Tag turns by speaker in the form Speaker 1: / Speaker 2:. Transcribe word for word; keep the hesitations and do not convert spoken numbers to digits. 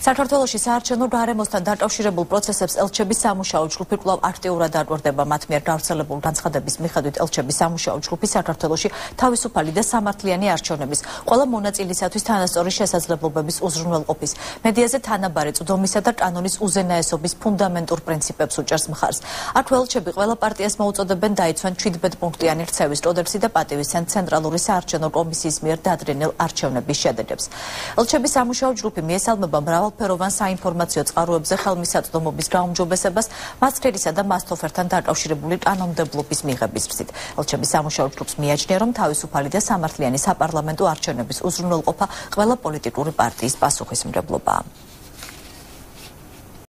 Speaker 1: საქართველოში საარჩევნო გარემოსთან დაკავშირებულ პროცესებს ელჩების სამუშაო ჯგუფი კვლავ აქტიურად აკვირდება. მათ მიერ გავრცელებულ განცხადების მიხედვით ელჩების სამუშაო ჯგუფი საქართველოში თავისუფალი და სამართლიანი არჩევნების ყველა მონაწილისათვის თანასწორი შესაძლებლობების უზრუნველყოფის, მედიაზე თანაბარი წვდომისა და კანონის უზენაესობის ფუნდამენტურ პრინციპებს უჭერს მხარს. აქვე ელჩები ყველა პარტიას მოუწოდებენ დაიცვან ჩვიდმეტ პუნქტიანი რცევის კოდექსი და პატივისცენ ცენტრალური საარჩევნო კომისიის მიერ დადრენილ არჩევნების შედეგებს. ელჩების სამუშაო ჯგუფი მიესალმება მრავალფეროვან საინფორმაციო წყაროებზე ხელმისაწვდომობის გაუმჯობესებას, მასწრებისა და მასთოფერთან დაკავშირებული კანონმდებლობის მიღების გზით. ელჩების სამუშაო ჯგუფს მიაჩნია, რომ თავისუფალი და სამართლიანი საპარლამენტო არჩევნების უზრუნველყოფა ყველა პოლიტიკური პარტიის პასუხისმგებლობაა.